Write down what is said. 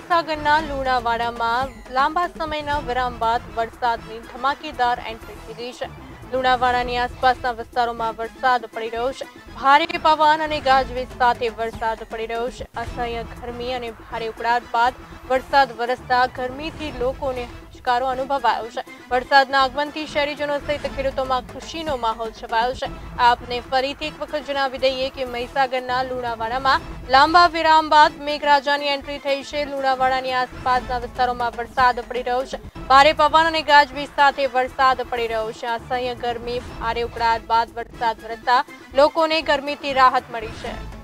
મહીસાગરના લુણાવાડામાં લાંબા સમયના વિરામ બાદ વરસાદની ધમાકેદાર એન્ટ્રી થઈ ગઈ છે। લુણાવાડાની આસપાસના વિસ્તારોમાં વરસાદ પડી રહ્યો છે। ભારે પવન અને ગાજવીજ સાથે વરસાદ પડી રહ્યો છે। અસહ્ય ગરમી અને ભારે ઉકળાટ બાદ વરસાદ વરસતા ગરમીથી લોકોને હાશકારો અનુભવાયો છે। વરસાદના આગમનથી શહેરીજનો સહિત ખેડૂતોમાં ખુશીનો માહોલ છવાયો છે। આપને ફરીથી એક વખત જણાવી દઈએ કે મહીસાગરના લુણાવાડામાં લાંબા વિરામ બાદ મેઘરાજાની એન્ટ્રી થઈ છે। લુણાવાડાની આસપાસના વિસ્તારોમાં વરસાદ પડી રહ્યો છે। ભારે પવન અને ગાજવીજ સાથે વરસાદ પડી રહ્યો છે। અસહ્ય ગરમી, ભારે ઉકળાટ બાદ વરસાદ વરસતા લોકોને ગરમીથી રાહત મળી છે।